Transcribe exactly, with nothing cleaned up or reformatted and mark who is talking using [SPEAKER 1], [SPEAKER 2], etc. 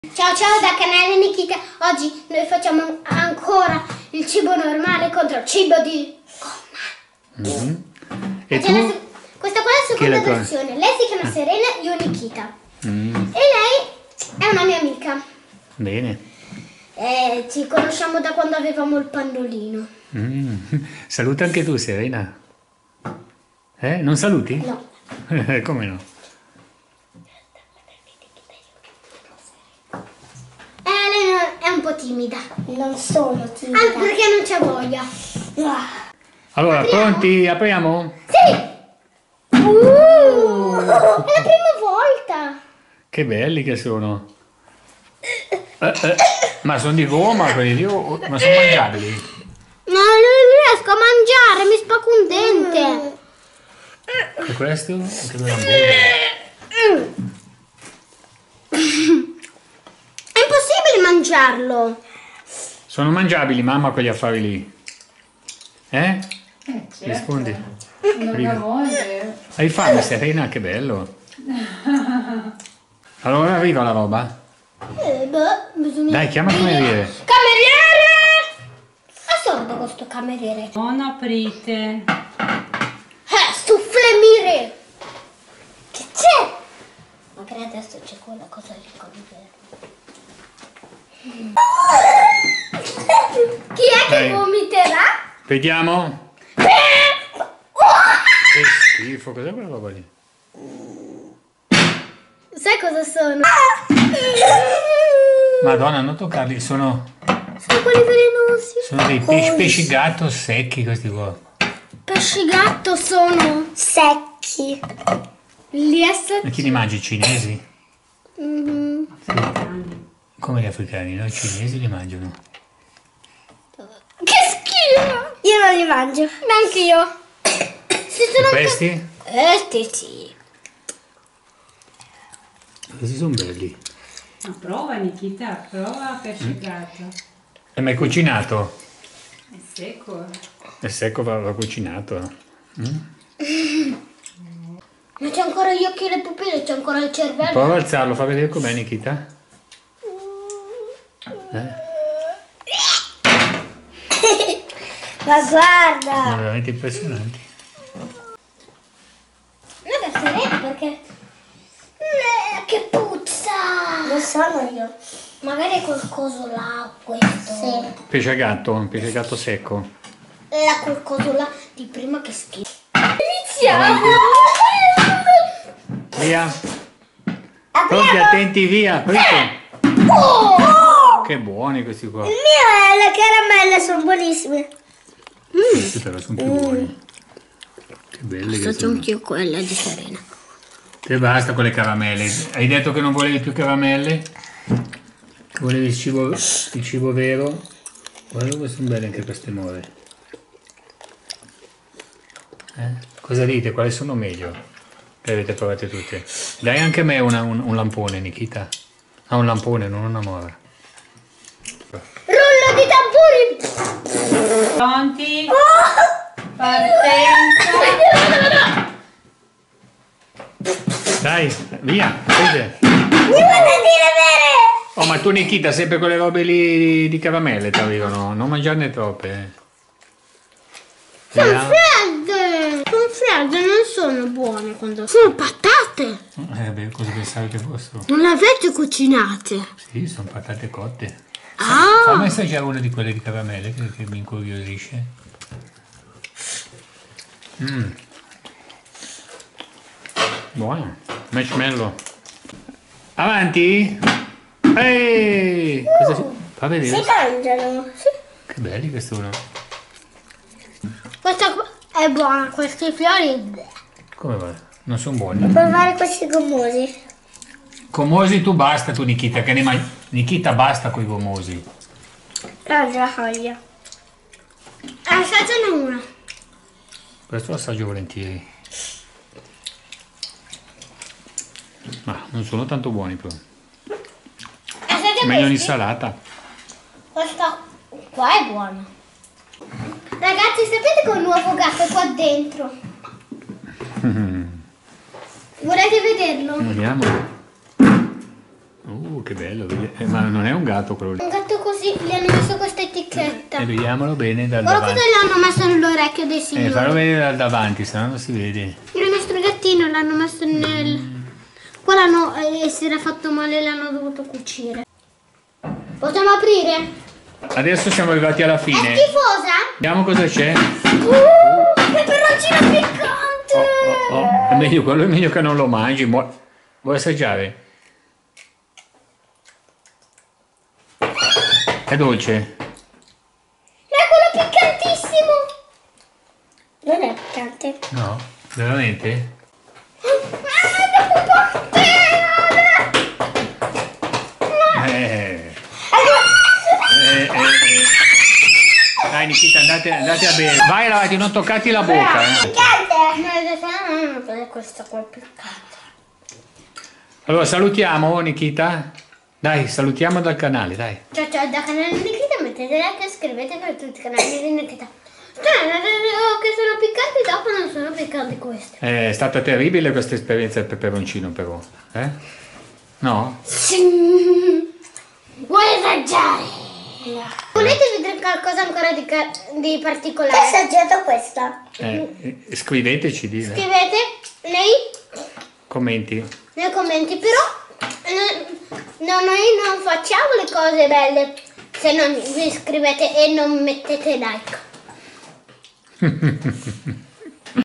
[SPEAKER 1] Ciao ciao da canale Nikita, oggi noi facciamo ancora il cibo normale contro il cibo di gomma.
[SPEAKER 2] Mm-hmm. E tu?
[SPEAKER 1] La, questa qua è la seconda
[SPEAKER 2] la
[SPEAKER 1] versione, lei si chiama Serena, io Nikita.
[SPEAKER 2] Mm.
[SPEAKER 1] E lei è una mia amica.
[SPEAKER 2] Bene.
[SPEAKER 1] Eh, ci conosciamo da quando avevamo il pandolino.
[SPEAKER 2] Mm. Saluta anche tu, Serena. Eh? Non saluti?
[SPEAKER 1] No.
[SPEAKER 2] Come no?
[SPEAKER 1] È un po' timida.
[SPEAKER 3] Non sono timida.
[SPEAKER 1] Anche perché non c'ha voglia.
[SPEAKER 2] Allora,
[SPEAKER 1] Apriamo?
[SPEAKER 2] pronti? Apriamo?
[SPEAKER 1] Sì! Uh, è la prima volta.
[SPEAKER 2] Che belli che sono. Eh, eh. Ma sono di gomma quelli lì? o- Ma sono mangiabili?
[SPEAKER 1] No, non riesco a mangiare, mi spacco un dente.
[SPEAKER 2] E questo? Anche lui è un hamburger.
[SPEAKER 1] È impossibile mangiarlo.
[SPEAKER 2] Sono mangiabili, mamma, quegli affari lì? Eh?
[SPEAKER 4] Eh, certo.
[SPEAKER 2] Rispondi.
[SPEAKER 4] Non
[SPEAKER 2] Riga.
[SPEAKER 4] la vuole.
[SPEAKER 2] Hai fame, Serena? Che bello. Allora arriva la roba?
[SPEAKER 1] Eh, beh, bisogna...
[SPEAKER 2] Dai, chiama il cameriere.
[SPEAKER 1] Cameriere! È sordo questo cameriere.
[SPEAKER 4] Non aprite.
[SPEAKER 1] Eh, sufflemire! Che c'è? Magari adesso c'è quella cosa lì con il vero. Chi è che
[SPEAKER 2] Dai.
[SPEAKER 1] vomiterà?
[SPEAKER 2] Vediamo. Che schifo, cos'è quella roba lì?
[SPEAKER 1] Sai cosa sono?
[SPEAKER 2] Madonna, non toccarli, sono,
[SPEAKER 1] Sono quelli velenosi.
[SPEAKER 2] sono dei pesci, pesci gatto secchi questi qua.
[SPEAKER 1] Pesci gatto sono.
[SPEAKER 3] Secchi.
[SPEAKER 1] Li essere...
[SPEAKER 2] Ma chi li mangia? I cinesi?
[SPEAKER 1] Mhm.
[SPEAKER 2] Come gli africani, no? I cinesi li mangiano.
[SPEAKER 1] Che schifo!
[SPEAKER 3] Io non li mangio.
[SPEAKER 1] Neanche io. Si
[SPEAKER 2] E
[SPEAKER 1] sono...
[SPEAKER 2] questi?
[SPEAKER 1] Questi sì.
[SPEAKER 2] Questi sono belli.
[SPEAKER 4] Ma prova Nikita, prova pesce gatto.
[SPEAKER 2] E ma è cucinato?
[SPEAKER 4] È secco.
[SPEAKER 2] È secco, va, va cucinato. Mm?
[SPEAKER 1] Ma c'è ancora gli occhi e le pupille, c'è ancora il cervello.
[SPEAKER 2] Prova ad alzarlo, fa vedere com'è, Nikita. Eh?
[SPEAKER 3] Ma guarda.
[SPEAKER 2] Sono veramente impressionanti.
[SPEAKER 1] Non è sereno perché... Eh, che puzza!
[SPEAKER 3] Non sono io.
[SPEAKER 1] Magari è quel coso là, questo.
[SPEAKER 3] Sì.
[SPEAKER 2] Pesce gatto, un pesce gatto secco.
[SPEAKER 1] Era quel coso là di prima che schifo. Iniziamo!
[SPEAKER 2] Via. Pronti, attenti, via. Pronto?
[SPEAKER 1] Oh!
[SPEAKER 2] Che buoni questi qua.
[SPEAKER 3] Il mio è le caramelle, sono buonissime.
[SPEAKER 2] Questi però sono più buoni. Che belli che
[SPEAKER 1] Faccio
[SPEAKER 2] sono.
[SPEAKER 1] anch'io quella di Serena.
[SPEAKER 2] E basta con le caramelle. Hai detto che non volevi più caramelle? Che volevi il cibo, il cibo vero? Guarda come sono belle anche queste more. Eh? Cosa dite? Quali sono meglio? Le avete provate tutte? Dai anche a me una- un, un lampone, Nikita. Ah, un lampone, non una mora.
[SPEAKER 1] Rullo di tamburi!
[SPEAKER 4] Pronti? Partenza.
[SPEAKER 2] Dai, via, prese.
[SPEAKER 3] Mi vuole dire vere.
[SPEAKER 2] Oh, ma tu Nikita, sempre quelle robe lì di caramelle ti arrivano, non mangiarne troppe. eh.
[SPEAKER 1] Sono
[SPEAKER 2] Via.
[SPEAKER 1] fredde! Sono fredde, non sono buone quando... Sono patate!
[SPEAKER 2] Eh beh, cosa pensavi che fossero?
[SPEAKER 1] Non le avete cucinate?
[SPEAKER 2] Sì, sono patate cotte.
[SPEAKER 1] Ah!
[SPEAKER 2] Fammi assaggiare una di quelle di caramelle che, che mi incuriosisce. Mmm. Buono. Marshmallow. Avanti. Ehi! Cosa si... Fa
[SPEAKER 3] Si
[SPEAKER 2] vedere.
[SPEAKER 3] mangiano.
[SPEAKER 2] Che belli che sono.
[SPEAKER 1] Questa qua è buona, questi fiori...
[SPEAKER 2] Come va? Non sono buoni.
[SPEAKER 3] Provare questi gommosi.
[SPEAKER 2] Gommosi tu basta tu Nikita, che ne mangi... Nikita basta coi gommosi.
[SPEAKER 3] Mangia la foglia.
[SPEAKER 1] Assaggiane una.
[SPEAKER 2] Questo lo assaggio volentieri. Ma non sono tanto buoni però.
[SPEAKER 1] Assaggia
[SPEAKER 2] Meglio
[SPEAKER 1] questi.
[SPEAKER 2] l'insalata.
[SPEAKER 1] Questa qua è buona. Ragazzi, sapete che ho un nuovo gatto qua dentro? Volete vederlo?
[SPEAKER 2] Vediamo. Uh, che che bello, vedi? Eh, ma non è un gatto quello lì.
[SPEAKER 1] Un gatto così, gli hanno messo questa etichetta.
[SPEAKER 2] E vediamolo bene dal
[SPEAKER 1] Guarda
[SPEAKER 2] davanti.
[SPEAKER 1] cosa gli hanno messo nell'orecchio dei
[SPEAKER 2] Eh,
[SPEAKER 1] signori.
[SPEAKER 2] fallo vedere dal davanti, se no non si vede.
[SPEAKER 1] Il nostro gattino l'hanno messo nel... Qua l'hanno... E si era fatto male e l'hanno dovuto cucire. Possiamo aprire?
[SPEAKER 2] Adesso siamo arrivati alla
[SPEAKER 1] È
[SPEAKER 2] fine.
[SPEAKER 1] schifosa?
[SPEAKER 2] Vediamo cosa c'è.
[SPEAKER 1] Uh, peperoncino piccante!
[SPEAKER 2] Oh, oh, è meglio, quello è meglio che non lo mangi. Vuoi vuoi assaggiare? È dolce?
[SPEAKER 1] È quello piccantissimo!
[SPEAKER 3] Non è piccante.
[SPEAKER 2] No, veramente? Eh. Eh, eh, eh. Dai Nikita, andate, andate a bere. Vai avanti, non toccati la bocca. Eh.
[SPEAKER 1] Piccante! Questo qua è piccante.
[SPEAKER 2] Allora salutiamo Nikita. Dai, salutiamo dal canale, dai.
[SPEAKER 1] Ciao ciao, da canale di Nikita mettete like e iscrivetevi per tutti i canali di Nikita. Che sono piccanti, dopo non sono piccanti questi.
[SPEAKER 2] È stata terribile questa esperienza del peperoncino però. Eh? No?
[SPEAKER 1] Sì. Vuoi assaggiare? Volete vedere qualcosa ancora di, ca- di
[SPEAKER 3] Ho
[SPEAKER 1] particolare?
[SPEAKER 3] assaggiato questa.
[SPEAKER 2] Eh, eh, scriveteci, dite.
[SPEAKER 1] Scrivete nei,
[SPEAKER 2] Commenti.
[SPEAKER 1] nei commenti, però no, no, noi non facciamo le cose belle se non vi iscrivete e non mettete like.